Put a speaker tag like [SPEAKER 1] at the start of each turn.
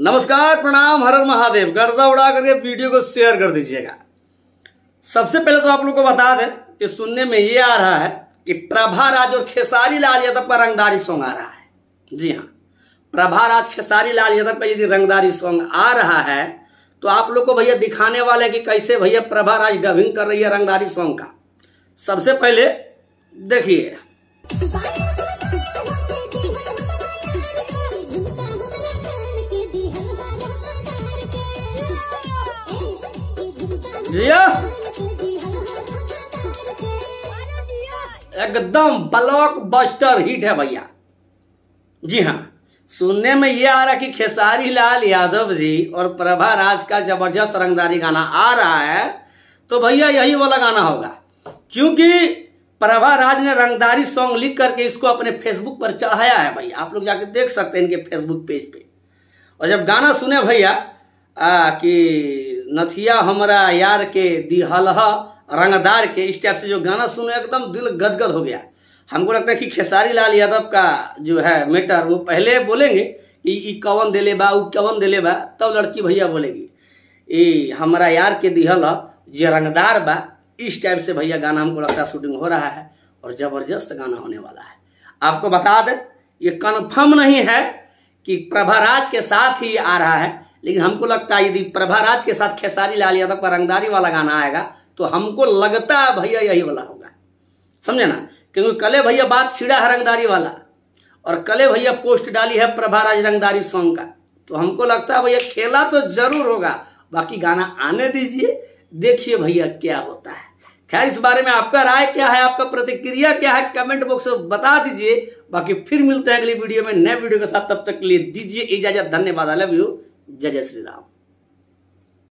[SPEAKER 1] नमस्कार, प्रणाम, हर हर महादेव। गर्दा उड़ा करके वीडियो को शेयर कर दीजिएगा। सबसे पहले तो आप लोग को बता दें कि सुनने में ये आ रहा है कि प्रभा राज और खेसारी लाल यादव का रंगदारी सॉन्ग आ रहा है। जी हाँ, प्रभा राज खेसारी लाल यादव का यदि रंगदारी सॉन्ग आ रहा है तो आप लोग को भैया दिखाने वाले कि कैसे भैया प्रभा राज डबिंग कर रही है रंगदारी सॉन्ग का। सबसे पहले देखिए, एकदम ब्लॉकबस्टर हिट है भैया। जी हाँ, सुनने में ये आ रहा कि खेसारी लाल यादव जी और प्रभा राज का जबरदस्त रंगदारी गाना आ रहा है, तो भैया यही वाला गाना होगा, क्योंकि प्रभा राज ने रंगदारी सॉन्ग लिख करके इसको अपने फेसबुक पर चढ़ाया है भैया। आप लोग जाके देख सकते हैं इनके फेसबुक पेज पे। और जब गाना सुने भैया कि नथिया हमरा यार के दिहलहा रंगदार के, इस टाइप से जो गाना सुने एकदम दिल गदगद हो गया। हमको लगता है कि खेसारी लाल यादव का जो है मैटर, वो पहले बोलेंगे कि ई कवन दिले बा, उ कवन दिले बा, तब लड़की भैया बोलेगी ई हमरा यार के दिहल जे रंगदार बा। इस टाइप से भैया गाना हमको लगता है शूटिंग हो रहा है और जबरदस्त गाना होने वाला है। आपको बता दें, ये कन्फर्म नहीं है कि प्रभा राज के साथ ही आ रहा है, लेकिन हमको लगता है यदि प्रभा राज के साथ खेसारी लाल यादव का रंगदारी वाला गाना आएगा तो हमको लगता है भैया यही वाला होगा। समझे ना, क्योंकि कले भैया बात छिड़ा है रंगदारी वाला और कले भैया पोस्ट डाली है प्रभा राज रंगदारी सॉन्ग का, तो हमको लगता है भैया खेला तो जरूर होगा। बाकी गाना आने दीजिए, देखिए भैया क्या होता है। खैर, इस बारे में आपका राय क्या है, आपका प्रतिक्रिया क्या है, कमेंट बॉक्स में बता दीजिए। बाकी फिर मिलते हैं अगली वीडियो में नए वीडियो के साथ। तब तक के लिए दीजिए इजाजत। धन्यवाद। I love you. जय जय श्री राम।